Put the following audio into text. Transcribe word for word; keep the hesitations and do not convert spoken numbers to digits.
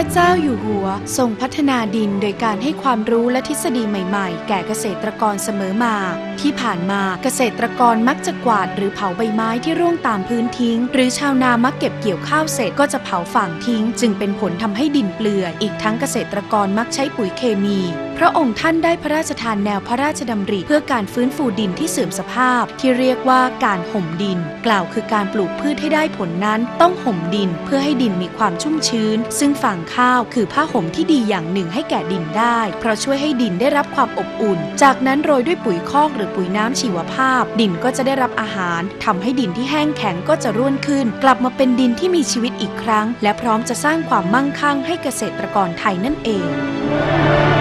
ระเจ้าอยู่หัวทรงพัฒนาดินโดยการให้ความรู้และทฤษฎีใหม่ๆแก่เกษตรกรเสมอมาที่ผ่านมาเกษตรกรมักจะกวาดหรือเผาใบไม้ที่ร่วงตามพื้นทิ้งหรือชาวนามักเก็บเกี่ยวข้าวเสร็จก็จะเผาฝ่างทิ้งจึงเป็นผลทำให้ดินเปลือยอีกทั้งเกษตรกรมักใช้ปุ๋ยเคมีพระองค์ท่านได้พระราชทานแนวพระราชดำริเพื่อการฟื้นฟูดินที่เสื่อมสภาพที่เรียกว่าการห่มดินกล่าวคือการปลูกพืชให้ได้ผลนั้นต้องห่มดินเพื่อให้ดินมีความชุ่มชื้นซึ่งฟางข้าวคือผ้าห่มที่ดีอย่างหนึ่งให้แก่ดินได้เพราะช่วยให้ดินได้รับความอบอุ่นจากนั้นโรยด้วยปุ๋ยคอกหรือปุ๋ยน้ำชีวภาพดินก็จะได้รับอาหารทำให้ดินที่แห้งแข็งก็จะร่วนขึ้นกลับมาเป็นดินที่มีชีวิตอีกครั้งและพร้อมจะสร้างความมั่งคั่งให้เกษตรกรไทยนั่นเอง